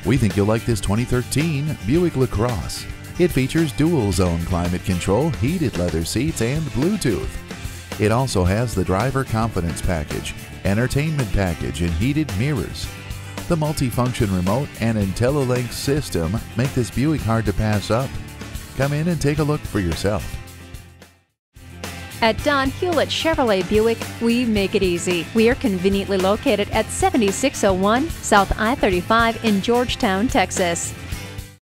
We think you'll like this 2013 Buick LaCrosse. It features dual-zone climate control, heated leather seats, and Bluetooth. It also has the driver confidence package, entertainment package, and heated mirrors. The multifunction remote and IntelliLink system make this Buick hard to pass up. Come in and take a look for yourself. At Don Hewlett Chevrolet Buick, we make it easy. We are conveniently located at 7601 South I-35 in Georgetown, Texas.